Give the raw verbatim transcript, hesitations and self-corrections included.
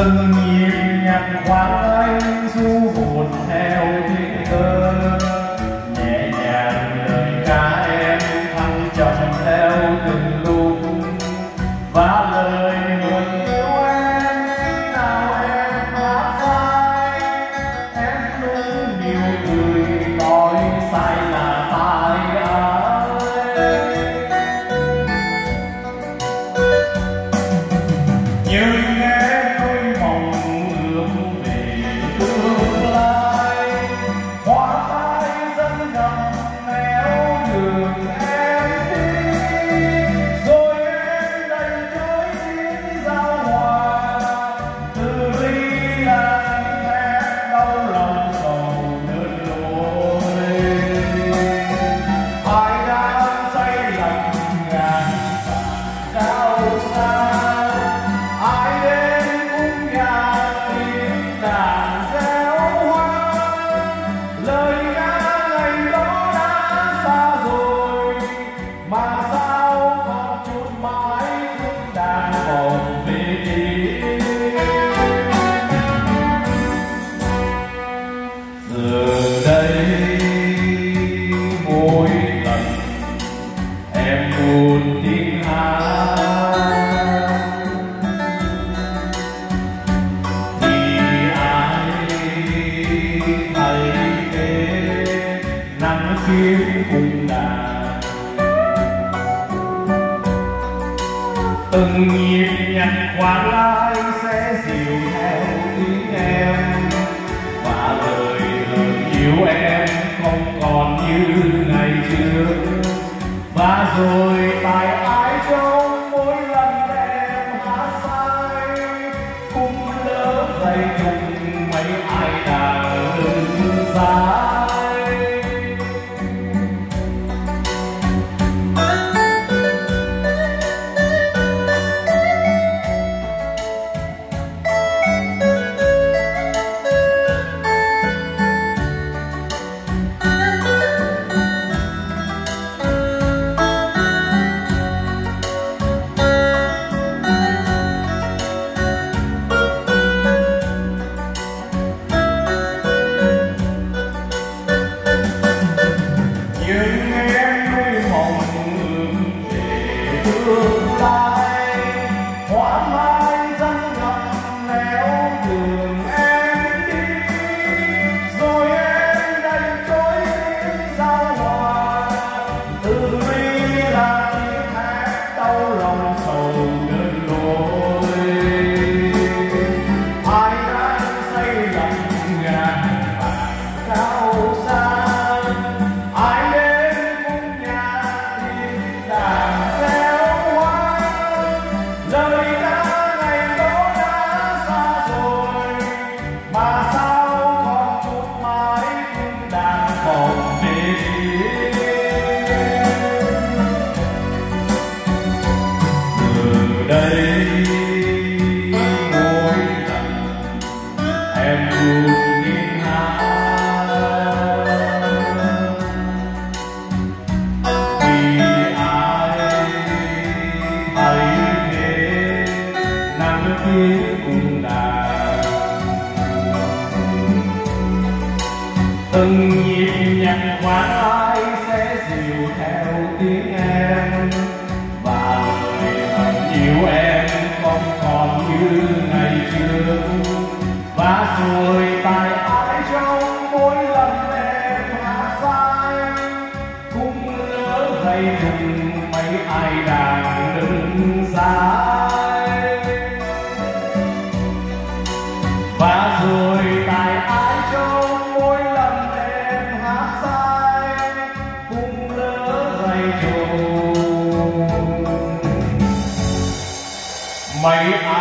từng nhịp nhạc khoan anh du buồn theo tiếng thơ, nhẹ nhàng lời ca em thăng trầm theo từng lúc, và lời hờn yêu em khi nào em hát sai, em luôn điều cười nói sai là tại ai. Nhưng em đôi mộng ước về tương lai, hoa tai dẫn ngầm néo đường em đi, rồi em đành trôi tiếng giao hòa, từ ly là thét đau lòng sầu đơn lối. Ai đang say lặng ngàn vàng cao xa, ai đến cung nhà tiếng đàn réo hoang, lời ca ngày đó đã xa rồi, mà sao còn chút mãi khúc đàn vọng về tim. Giờ đây mỗi lần em buồn tiếng hát, thì ai thấy thế nắng chiếu cùng đàn, từng nhịp nhạc khoan lai sẽ dịu theo tiếng em, và lời hờn yêu em không còn như ngày trước. Và rồi tại ai trong mỗi lần em hát sai, cũng lỡ dây chung mấy ai đang đứng dài. Nhưng em nuôi mộng ước về tương lai, hoa mai dẫn ngập néo đường em đi, rồi em đành trôi tiếng giao hòa, từ ly là tiếng hát đau lòng sầu đơn lối. Ai đang say lặng ngàn vàng cao xa, ai đến cung nhà tiếng đàn réo hoang, lời ca ngày đó đã xa rồi, mà sao còn chút mãi cung đàn vọng về tim. Từ đây mỗi lần em buồn tiếng hát, thì ai thấy thế nắng tiếng cùng đàn, từng nhịp nhạc khoan ai sẽ dịu theo tiếng em, và lời hờn yêu em không còn như ngày trước. Và rồi tại ai trong mỗi lần em hát sai, cũng lỡ dây chung mấy ai đang đứng dài. Và rồi tại ai trong mỗi lần em hát sai, cũng lỡ dây chung mấy ai